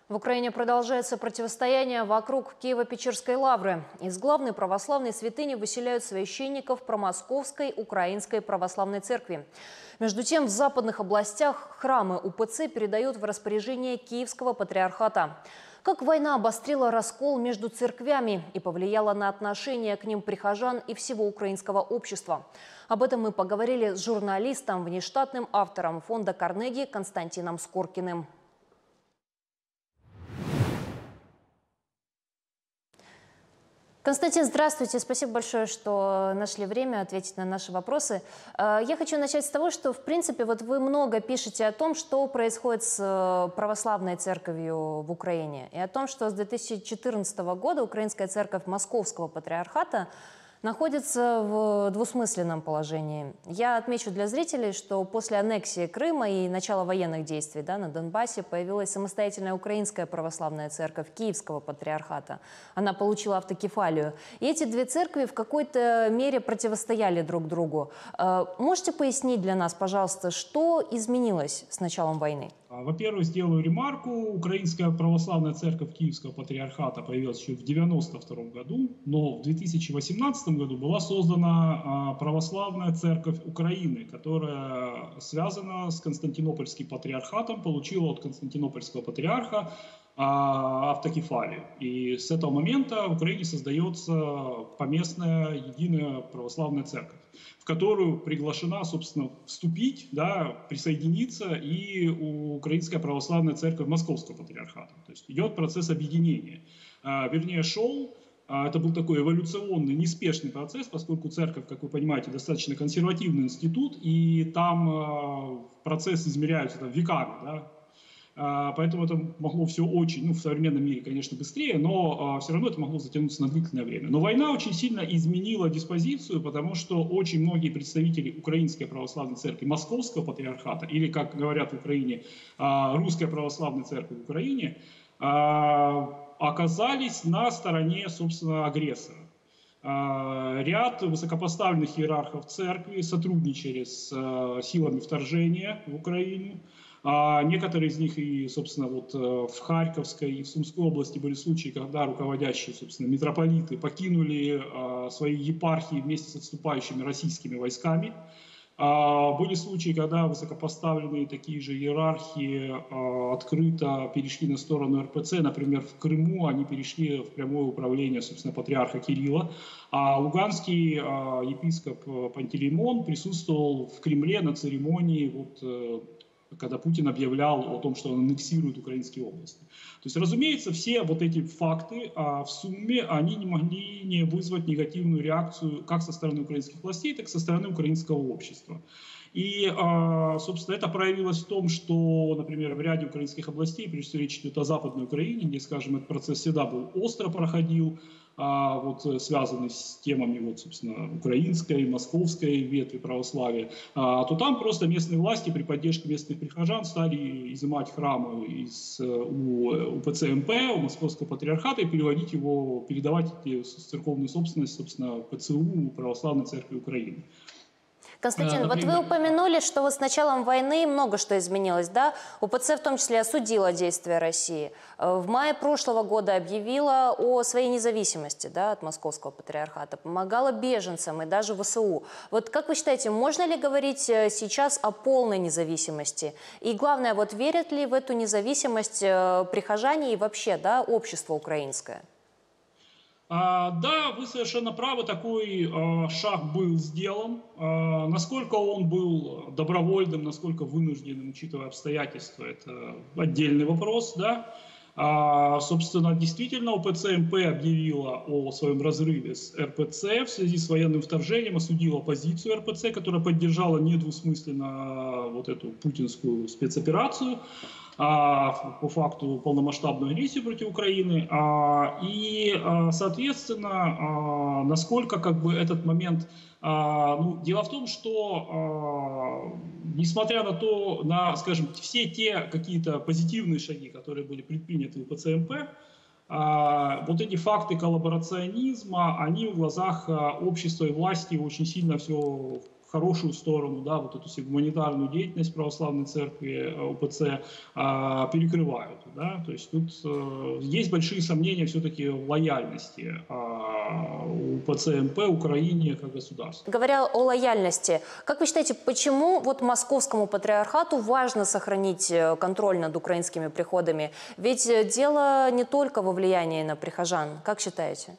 В Украине продолжается противостояние вокруг Киево-Печерской лавры. Из главной православной святыни выселяют священников Промосковской Украинской православной церкви. Между тем, в западных областях храмы УПЦ передают в распоряжение Киевского патриархата. Как война обострила раскол между церквями и повлияла на отношение к ним прихожан и всего украинского общества? Об этом мы поговорили с журналистом, внештатным автором фонда Карнеги Константином Скоркиным. Константин, здравствуйте. Спасибо большое, что нашли время ответить на наши вопросы. Я хочу начать с того, что, в принципе, вот вы много пишете о том, что происходит с православной церковью в Украине, и о том, что с 2014 года Украинская церковь Московского патриархата находится в двусмысленном положении. Я отмечу для зрителей, что после аннексии Крыма и начала военных действий на Донбассе появилась самостоятельная Украинская православная церковь Киевского патриархата. Она получила автокефалию. И эти две церкви в какой-то мере противостояли друг другу. Можете пояснить для нас, пожалуйста, что изменилось с началом войны? Во-первых, сделаю ремарку. Украинская православная церковь Киевского патриархата появилась еще в 1992 году, но в 2018 году была создана православная церковь Украины, которая связана с Константинопольским патриархатом, получила от Константинопольского патриарха автокефалию. И с этого момента в Украине создается поместная единая православная церковь, в которую приглашена, собственно, вступить, присоединиться и Украинская православная церковь Московского патриархата. То есть идет процесс объединения. Вернее, шел. Это был такой эволюционный, неспешный процесс, поскольку церковь, как вы понимаете, достаточно консервативный институт, и там процесс измеряется веками. Поэтому это могло все очень, в современном мире, конечно, быстрее, но все равно это могло затянуться на длительное время. Но война очень сильно изменила диспозицию, потому что очень многие представители Украинской православной церкви Московского патриархата, или, как говорят в Украине, Русская православная церковь в Украине, оказались на стороне, собственно, агрессора. Ряд высокопоставленных иерархов церкви сотрудничали с силами вторжения в Украину. Некоторые из них и, собственно, в Харьковской и в Сумской области были случаи, когда руководящие, собственно, митрополиты покинули свои епархии вместе с отступающими российскими войсками. Были случаи, когда высокопоставленные такие же иерархи открыто перешли на сторону РПЦ. Например, в Крыму они перешли в прямое управление, собственно, патриарха Кирилла. А луганский епископ Пантелеймон присутствовал в Кремле на церемонии когда Путин объявлял о том, что он аннексирует украинские области. То есть, разумеется, все эти факты в сумме, они не могли не вызвать негативную реакцию как со стороны украинских властей, так и со стороны украинского общества. И, собственно, это проявилось в том, что, например, в ряде украинских областей, прежде всего речь идет о Западной Украине, где, скажем, этот процесс всегда был остро проходил, связанный с темами, собственно, украинской, московской ветви православия, то там просто местные власти при поддержке местных прихожан стали изымать храмы у УПЦ МП, у Московского патриархата и передавать церковную собственность, собственно, ПЦУ, Православной церкви Украины. Константин, вы упомянули, что с началом войны много что изменилось, УПЦ в том числе осудила действия России. В мае прошлого года объявила о своей независимости от Московского патриархата, помогала беженцам и даже ВСУ. Как вы считаете, можно ли говорить сейчас о полной независимости? И главное, верят ли в эту независимость прихожане и вообще общество украинское? Да, вы совершенно правы, такой шаг был сделан. Насколько он был добровольным, насколько вынужденным, учитывая обстоятельства, это отдельный вопрос. Собственно, действительно, УПЦ МП объявила о своем разрыве с РПЦ в связи с военным вторжением, осудила позицию РПЦ, которая поддержала недвусмысленно эту путинскую спецоперацию по факту полномасштабную агрессию против Украины. И, соответственно, насколько этот момент... дело в том, что, несмотря на скажем, все те какие-то позитивные шаги, которые были предприняты в УПЦ МП, эти факты коллаборационизма, они в глазах общества и власти очень сильно все хорошую сторону, да, вот эту гуманитарную деятельность православной церкви УПЦ перекрывают, да, то есть тут есть большие сомнения все-таки в лояльности УПЦ МП Украине как государству. Говоря о лояльности, как вы считаете, почему вот московскому патриархату важно сохранить контроль над украинскими приходами? Ведь дело не только во влиянии на прихожан, как считаете?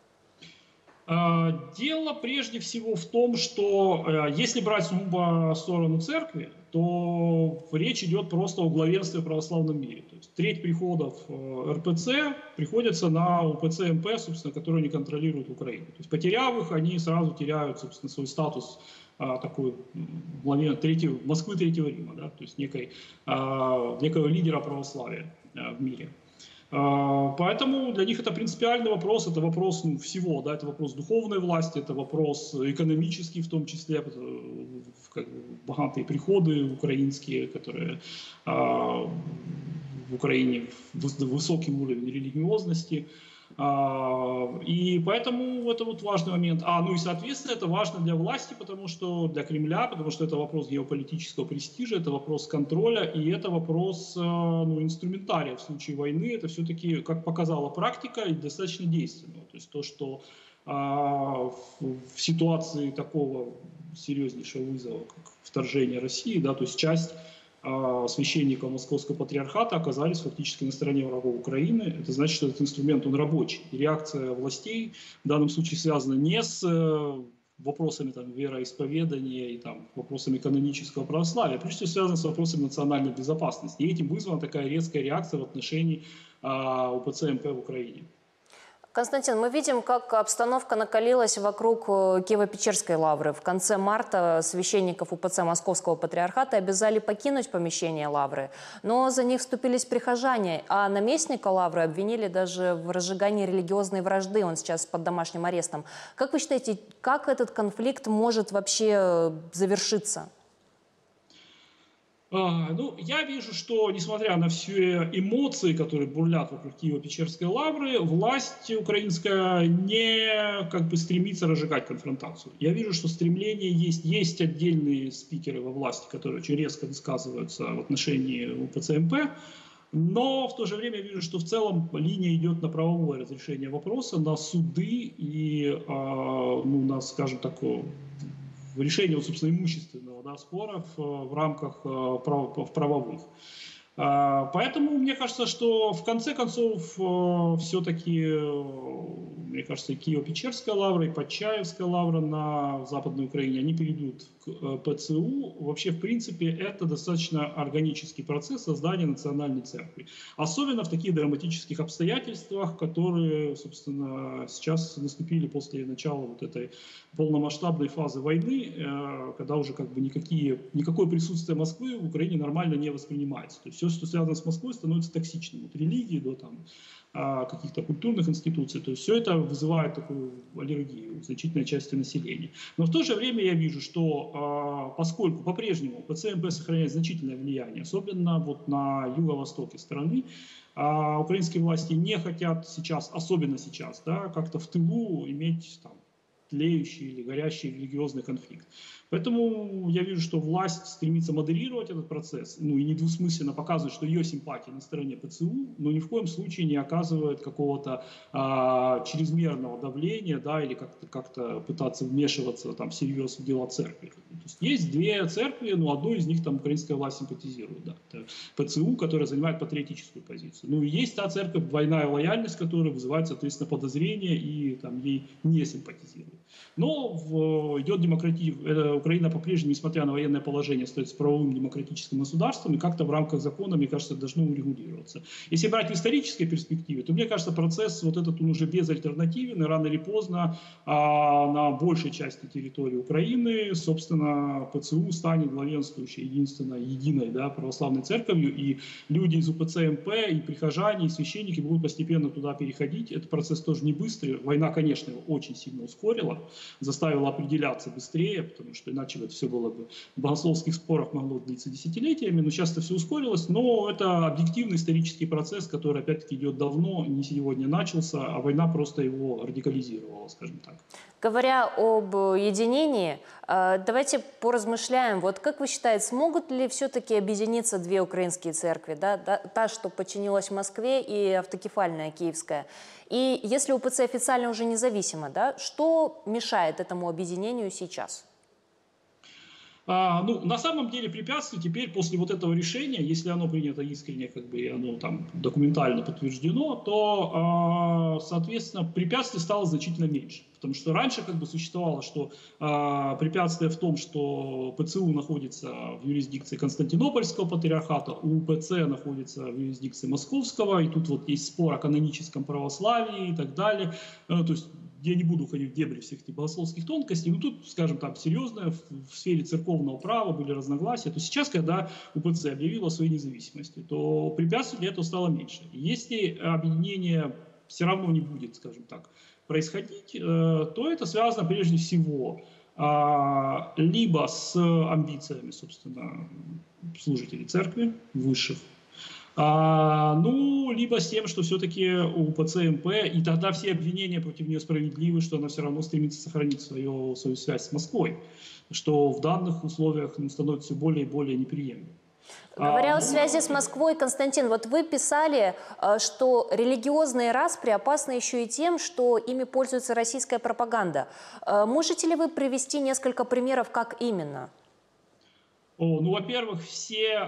Дело прежде всего в том, что если брать сугубо сторону церкви, то речь идет просто о главенстве в православном мире. То есть треть приходов РПЦ приходится на УПЦ МП, собственно, которые не контролируют Украину. То есть потеряв их, они сразу теряют, собственно, свой статус такой Москвы Третьего Рима, да, то есть некого лидера православия в мире. Поэтому для них это принципиальный вопрос, это вопрос всего, да, это вопрос духовной власти, это вопрос экономический в том числе, богатые приходы украинские, которые в Украине высокий уровень религиозности. И поэтому это вот важный момент. Ну и соответственно это важно для власти, для Кремля, потому что это вопрос геополитического престижа, это вопрос контроля и это вопрос инструментария в случае войны. Это все-таки, как показала практика, достаточно действенного. То есть то, что в ситуации такого серьезнейшего вызова, как вторжение России, да, то есть часть священников Московского патриархата оказались фактически на стороне врагов Украины. Это значит, что этот инструмент, он рабочий. И реакция властей в данном случае связана не с вопросами вероисповедания и вопросами канонического православия, а прежде всего связана с вопросами национальной безопасности. И этим вызвана такая резкая реакция в отношении УПЦ МП в Украине. Константин, мы видим, как обстановка накалилась вокруг Киево-Печерской лавры. В конце марта священников УПЦ Московского патриархата обязали покинуть помещение лавры. Но за них вступились прихожане, а наместника лавры обвинили даже в разжигании религиозной вражды. Он сейчас под домашним арестом. Как вы считаете, как этот конфликт может вообще завершиться? Я вижу, что, несмотря на все эмоции, которые бурлят вокруг Киево-Печерской лавры, власть украинская не стремится разжигать конфронтацию. Я вижу, что стремление есть. Есть отдельные спикеры во власти, которые очень резко высказываются в отношении УПЦ МП, но в то же время я вижу, что в целом линия идет на правовое разрешение вопроса, на суды и на, скажем так, решение, собственно, имущественного спора в рамках правовых. Поэтому мне кажется, что в конце концов все-таки, мне кажется, и Киево-Печерская лавра, и Почаевская лавра на Западной Украине, они перейдут к ПЦУ. Вообще, в принципе, это достаточно органический процесс создания национальной церкви. Особенно в таких драматических обстоятельствах, которые, собственно, сейчас наступили после начала вот этой полномасштабной фазы войны, когда уже никакое присутствие Москвы в Украине нормально не воспринимается. То есть все, что связано с Москвой, становится токсичным. От религии до каких-то культурных институций. То есть все это вызывает такую аллергию у значительной части населения. Но в то же время я вижу, что поскольку по-прежнему ПЦМП сохраняет значительное влияние, особенно на юго-востоке страны, украинские власти не хотят сейчас, особенно сейчас, как-то в тылу иметь тлеющий или горящий религиозный конфликт. Поэтому я вижу, что власть стремится модерировать этот процесс, и недвусмысленно показывает, что ее симпатия на стороне ПЦУ, но ни в коем случае не оказывает какого-то чрезмерного давления, или как-то пытаться вмешиваться всерьез в дела церкви. То есть две церкви, одну из них украинская власть симпатизирует. Это ПЦУ, которая занимает патриотическую позицию. И есть та церковь, двойная лояльность, которая вызывает, соответственно, подозрения и ей не симпатизирует. Но идет Украина по-прежнему, несмотря на военное положение, остается правовым демократическим государством, и как-то в рамках закона, мне кажется, должно урегулироваться. Если брать в исторической перспективе, то, мне кажется, процесс этот он уже безальтернативен, и рано или поздно на большей части территории Украины, собственно, ПЦУ станет главенствующей, единой православной церковью, и люди из УПЦ МП, и прихожане, и священники будут постепенно туда переходить. Этот процесс тоже не быстрый. Война, конечно, его очень сильно ускорила, заставила определяться быстрее, потому что иначе это все было бы в богословских спорах могло длиться десятилетиями, но сейчас это все ускорилось, но это объективный исторический процесс, который опять-таки идет давно, не сегодня начался, а война просто его радикализировала, скажем так. Говоря об единении, давайте поразмышляем. Вот как вы считаете, смогут ли все-таки объединиться две украинские церкви? Да? Та, что подчинилась Москве, и автокефальная киевская. И если УПЦ официально уже независимо, да, что мешает этому объединению сейчас? Ну, на самом деле препятствий теперь после вот этого решения, если оно принято искренне, как бы, и оно там документально подтверждено, то, соответственно, препятствий стало значительно меньше. Потому что раньше как бы существовало, что препятствие в том, что ПЦУ находится в юрисдикции Константинопольского патриархата, УПЦ находится в юрисдикции Московского, и тут вот есть спор о каноническом православии и так далее. То есть я не буду уходить в дебри всех этих богословских тонкостей, но тут, скажем так, серьезно в сфере церковного права были разногласия. То сейчас, когда УПЦ объявила о своей независимости, то препятствий для этого стало меньше. Если объединение все равно не будет, скажем так, происходить, то это связано прежде всего либо с амбициями, собственно, служителей церкви, высших, ну, либо с тем, что все-таки у ПЦМП, и тогда все обвинения против нее справедливы, что она все равно стремится сохранить свою связь с Москвой, что в данных условиях становится все более и более неприемлемым. Говоря о связи с Москвой, Константин, вот вы писали, что религиозные распри опасны еще и тем, что ими пользуется российская пропаганда. Можете ли вы привести несколько примеров, как именно? Ну, во-первых, все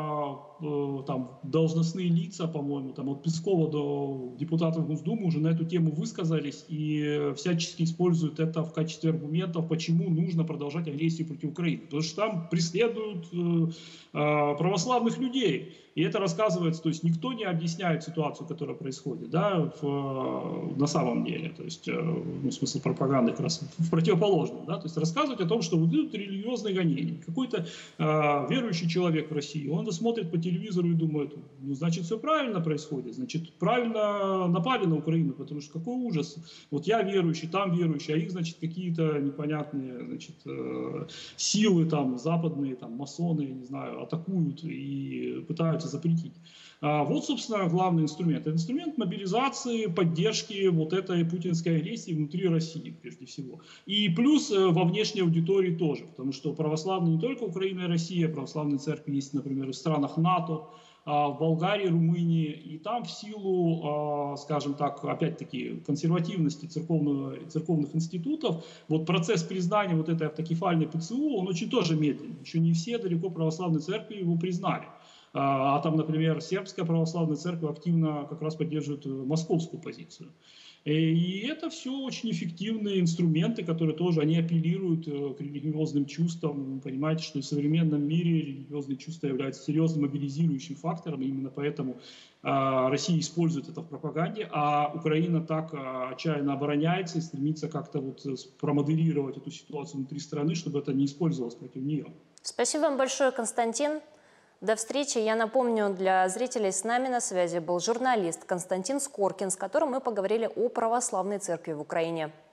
там должностные лица, по-моему, там от Пескова до депутатов Госдумы уже на эту тему высказались и всячески используют это в качестве аргументов, почему нужно продолжать агрессию против Украины. Потому что там преследуют православных людей. И это рассказывается, то есть никто не объясняет ситуацию, которая происходит, да, на самом деле. То есть, ну, смысл пропаганды как раз в противоположном, да, то есть рассказывать о том, что вот идут религиозные гонения. Какой-то верующий человек в России, он смотрит по телевизору и думает, ну, значит, все правильно происходит, значит, правильно напали на Украину, потому что какой ужас. Вот я верующий, там верующий, а их, значит, какие-то непонятные, значит, силы там западные, там масоны, я не знаю, атакуют и пытаются запретить. Вот, собственно, главный инструмент. Это инструмент мобилизации, поддержки вот этой путинской агрессии внутри России, прежде всего. И плюс во внешней аудитории тоже, потому что православные не только Украина и Россия, православные церкви есть, например, в странах НАТО, в Болгарии, Румынии, и там в силу, скажем так, опять-таки, консервативности церковных институтов, вот процесс признания вот этой автокефальной ПЦУ, он очень тоже медленный. Еще не все далеко православные церкви его признали. А там, например, сербская православная церковь активно как раз поддерживает московскую позицию. И это все очень эффективные инструменты, которые тоже, они апеллируют к религиозным чувствам. Вы понимаете, что в современном мире религиозные чувства являются серьезным мобилизирующим фактором, и именно поэтому Россия использует это в пропаганде, а Украина так отчаянно обороняется и стремится как-то вот промоделировать эту ситуацию внутри страны, чтобы это не использовалось против нее. Спасибо вам большое, Константин. До встречи. Я напомню, для зрителей, с нами на связи был журналист Константин Скоркин, с которым мы поговорили о православной церкви в Украине.